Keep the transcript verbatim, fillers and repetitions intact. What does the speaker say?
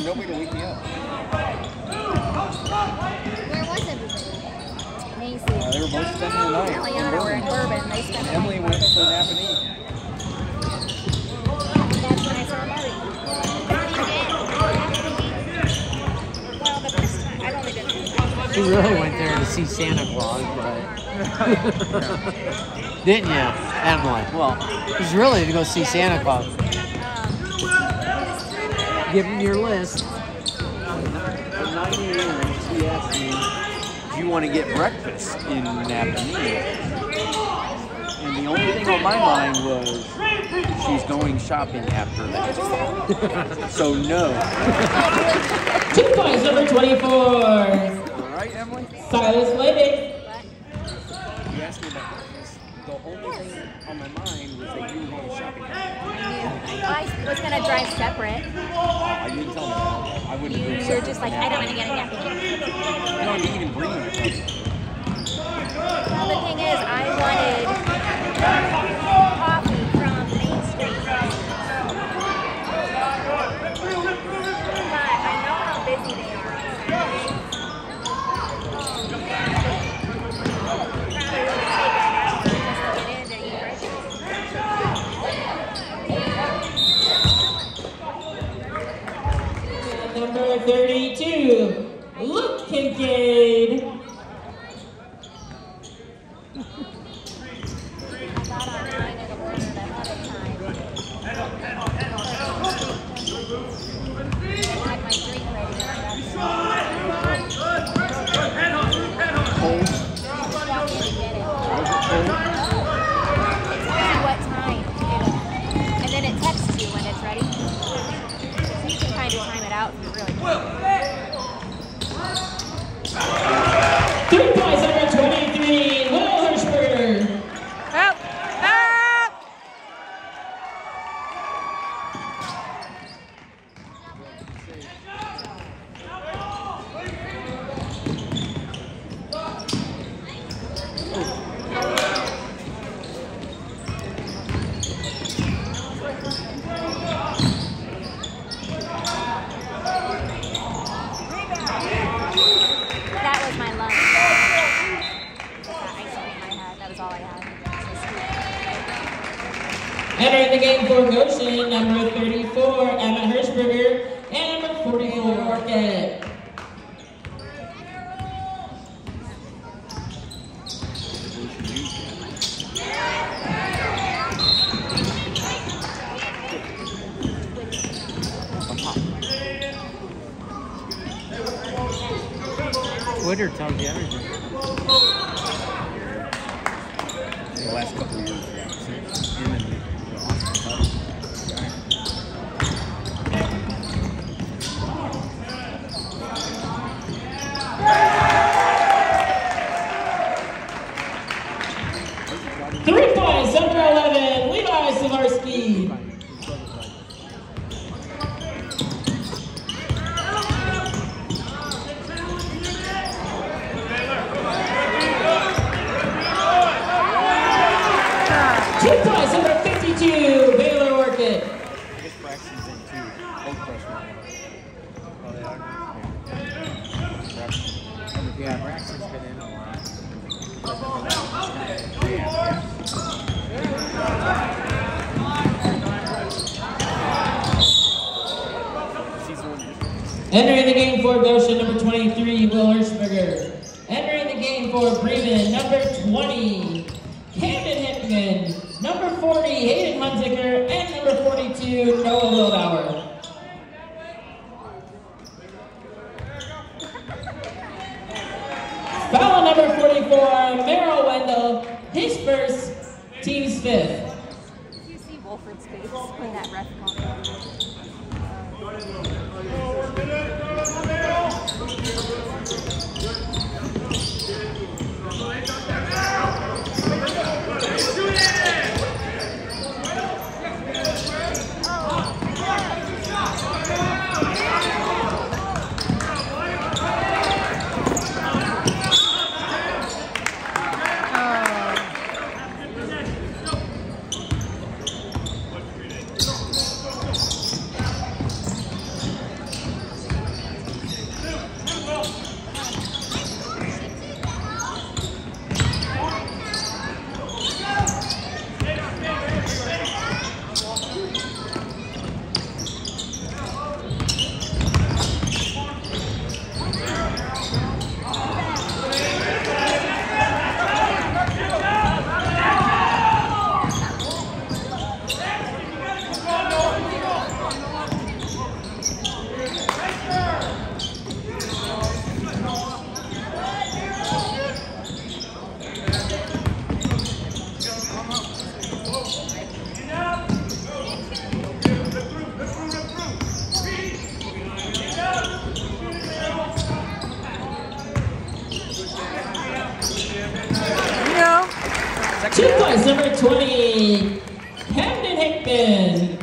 was nobody to wake me up. Where was everybody? Macy's. Uh, they were both spending the night. Ellie and Anna were in Bourbon. They spent the Emily night. went to nap and eat. That's when I saw Marty. Well, but this time, I've only been there. You really went there to see Santa Claus, but didn't you, Emily? Well, it was really to go see Santa Claus. Give him your list. At nine A M she asked me, do you want to get breakfast in Napanee? And the only thing on my mind was, she's going shopping after that. So no. Two points, number twenty-four. All right, Emily? Silas Levy. You asked me about breakfast. The only thing on my mind was that you were going shopping. I was going to drive separate. I didn't tell them that. I wouldn't You, have you're just like, I don't want to get a nappy. You don't need to bring it. Well, the thing is, I wanted coffee from Main Street. But I know how busy they are. Number thirty-two, Luke Kincaid. What time? And then it texts you when it's ready. So you can kind of time it out if you really want. Three points, number twenty-three, Will Hirschberger. Help! Help! That was my lunch. That ice cream I had. That was all I had. Entering the game for Goshen, number thirty-four, Emma Hirschberger, and number forty-four, Orchid. Twitter tells you everything. The last couple of years. Three points, number eleven, Levi Savarsky. Two points, number fifty-two, Baylor Orchid. I guess Braxton's in too. Both freshmen. Oh, they are? Yeah. Yeah, Braxton's been in a lot. Entering the game for Goshen, number twenty-three, Will Hirschberger. Entering the game for Bremen, number twenty, Camden Hickman. Number forty, Hayden Hunziker. And number forty-two, Noah Wildauer. Foul number forty-four, Merrill Wendell. His first, team's fifth. Did you see Wolford's face when that ref called him? Two points, number twenty, Camden Hickman.